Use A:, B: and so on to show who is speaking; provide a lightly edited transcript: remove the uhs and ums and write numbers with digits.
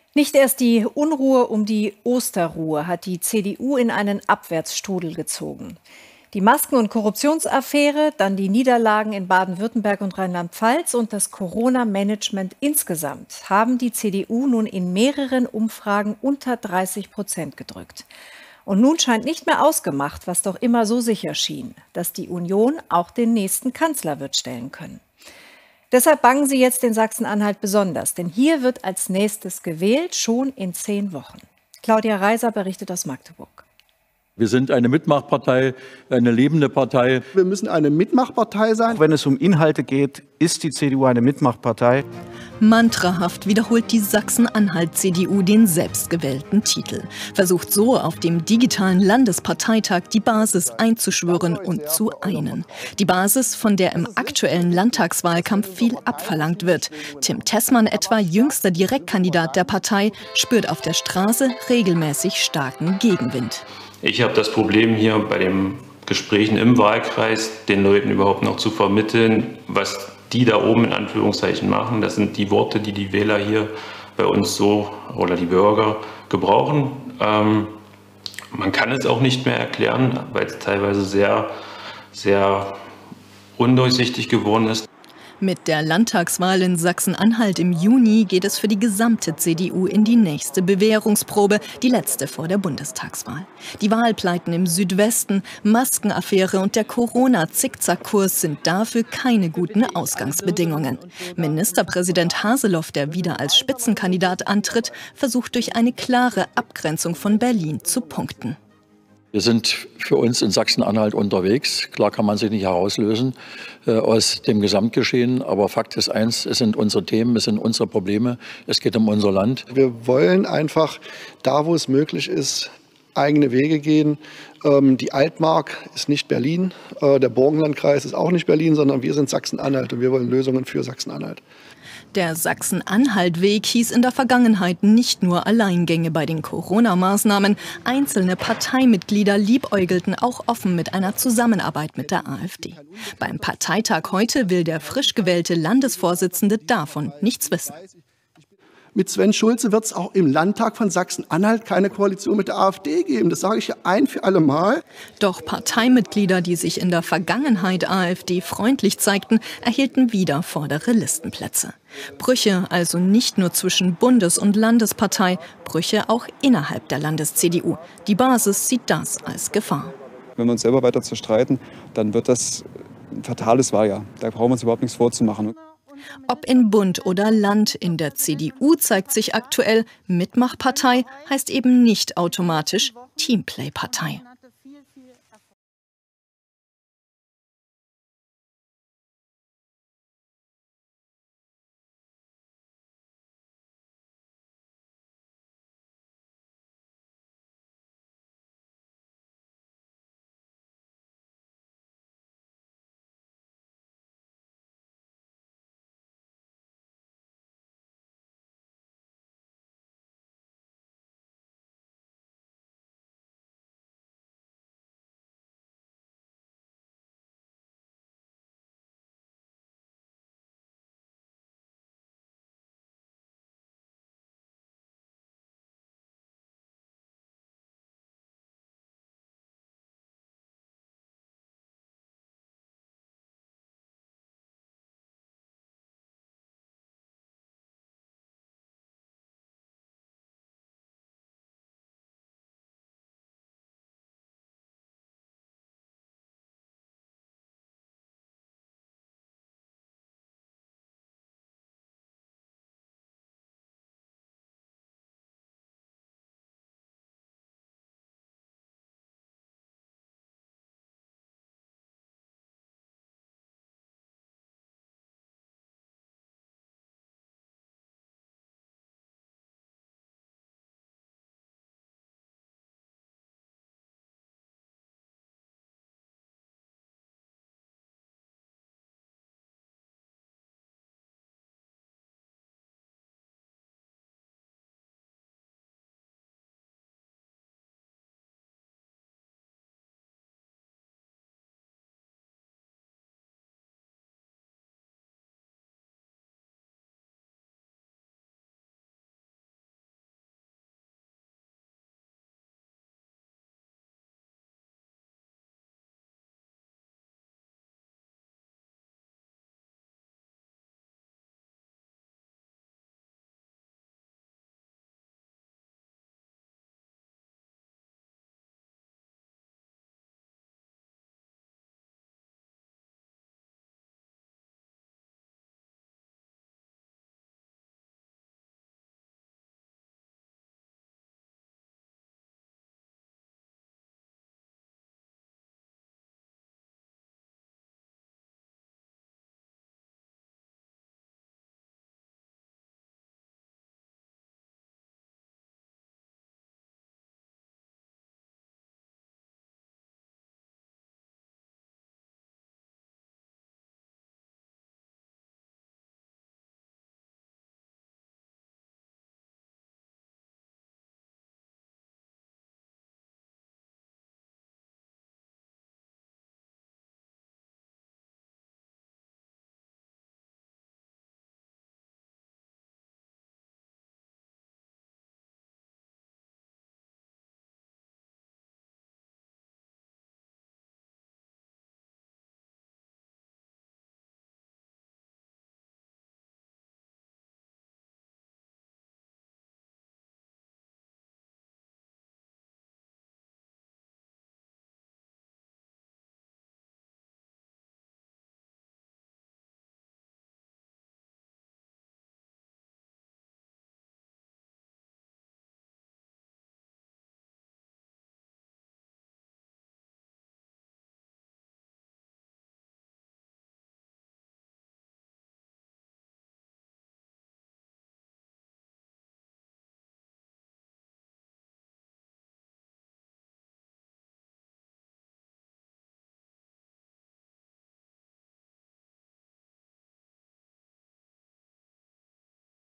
A: Nicht erst die Unruhe um die Osterruhe hat die CDU in einen Abwärtsstrudel gezogen. Die Masken- und Korruptionsaffäre, dann die Niederlagen in Baden-Württemberg und Rheinland-Pfalz und das Corona-Management insgesamt haben die CDU nun in mehreren Umfragen unter 30% gedrückt. Und nun scheint nicht mehr ausgemacht, was doch immer so sicher schien, dass die Union auch den nächsten Kanzler wird stellen können. Deshalb bangen sie jetzt in Sachsen-Anhalt besonders, denn hier wird als nächstes gewählt, schon in 10 Wochen. Claudia Reiser berichtet aus Magdeburg.
B: Wir sind eine Mitmachpartei, eine lebende Partei.
C: Wir müssen eine Mitmachpartei sein.
D: Auch wenn es um Inhalte geht, ist die CDU eine Mitmachpartei.
E: Mantrahaft wiederholt die Sachsen-Anhalt-CDU den selbstgewählten Titel, versucht so auf dem digitalen Landesparteitag die Basis einzuschwören und zu einen. Die Basis, von der im aktuellen Landtagswahlkampf viel abverlangt wird. Tim Tessmann etwa, jüngster Direktkandidat der Partei, spürt auf der Straße regelmäßig starken Gegenwind.
F: Ich habe das Problem hier bei den Gesprächen im Wahlkreis, den Leuten überhaupt noch zu vermitteln, was die da oben in Anführungszeichen machen. Das sind die Worte, die die Wähler hier bei uns so oder die Bürger gebrauchen. Man kann es auch nicht mehr erklären, weil es teilweise sehr, sehr undurchsichtig geworden ist.
E: Mit der Landtagswahl in Sachsen-Anhalt im Juni geht es für die gesamte CDU in die nächste Bewährungsprobe, die letzte vor der Bundestagswahl. Die Wahlpleiten im Südwesten, Maskenaffäre und der Corona-Zickzackkurs sind dafür keine guten Ausgangsbedingungen. Ministerpräsident Haseloff, der wieder als Spitzenkandidat antritt, versucht durch eine klare Abgrenzung von Berlin zu punkten.
B: Wir sind für uns in Sachsen-Anhalt unterwegs. Klar kann man sich nicht herauslösen aus dem Gesamtgeschehen. Aber Fakt ist eins, es sind unsere Themen, es sind unsere Probleme. Es geht um unser Land.
C: Wir wollen einfach, da wo es möglich ist, eigene Wege gehen. Die Altmark ist nicht Berlin. Der Burgenlandkreis ist auch nicht Berlin, sondern wir sind Sachsen-Anhalt und wir wollen Lösungen für Sachsen-Anhalt.
E: Der Sachsen-Anhalt-Weg hieß in der Vergangenheit nicht nur Alleingänge bei den Corona-Maßnahmen. Einzelne Parteimitglieder liebäugelten auch offen mit einer Zusammenarbeit mit der AfD. Beim Parteitag heute will der frisch gewählte Landesvorsitzende davon nichts wissen.
C: Mit Sven Schulze wird es auch im Landtag von Sachsen-Anhalt keine Koalition mit der AfD geben. Das sage ich ja ein für alle Mal.
E: Doch Parteimitglieder, die sich in der Vergangenheit AfD-freundlich zeigten, erhielten wieder vordere Listenplätze. Brüche also nicht nur zwischen Bundes- und Landespartei, Brüche auch innerhalb der Landes-CDU. Die Basis sieht das als Gefahr.
G: Wenn wir uns selber weiter zerstreiten, dann wird das ein fatales Wahljahr. Da brauchen wir uns überhaupt nichts vorzumachen.
E: Ob in Bund oder Land, in der CDU zeigt sich aktuell, Mitmachpartei heißt eben nicht automatisch Teamplay-Partei.